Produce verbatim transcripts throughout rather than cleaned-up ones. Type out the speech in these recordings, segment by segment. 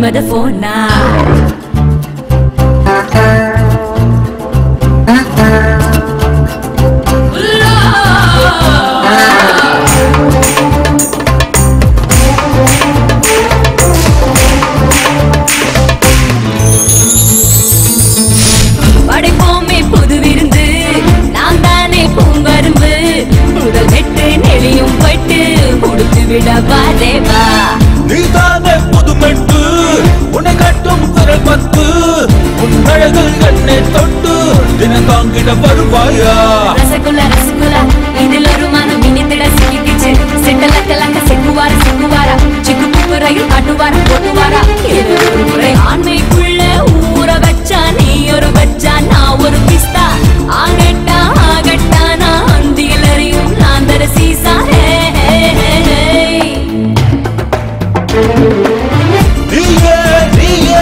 மன்மத போனா படைப்போமே புது விருந்து நான் தானே பூங்கரும்பு முதல் வெட்டு நெளியும் பட்டு கொடுத்து விடவா தேவா நீ தானே புதுமெட்டு உன்னை கட்டும் குரல் பத்து உன் அழகில் என்னை தொட்டு தினம் தாங்கிட வருவாயா ரசகுல்ல ரசகுல்ல இதில் ஒரு மனம் இனித்திட சிக்கிச்சு செட்டல கலக்க செக்குவார செக்குவார சிக்கு புக்கு ரயில் காட்டுவார போட்டுவாரா ஒரு முறை ஆண்மைக்குள்ள ஊற வச்சா நீ ஒரு வச்சா நான் ஒரு பிஸ்தா ஆகட்டா ஆகட்டா நான் அந்தியில் அறியும் நான் தர சீசா நீயே நீயே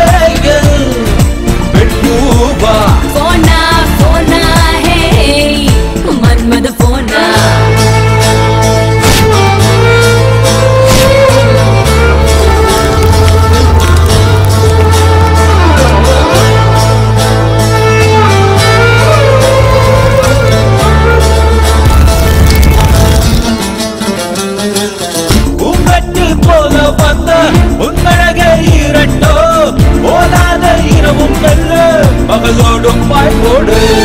பெண்பூவா போனா போனா ஹே மன்மத போனா உங்கட்டில் போல வந்த உன்னழகை இரண்டோ போலாத இரவும் மெல்ல மகளோடும் பாய் போடு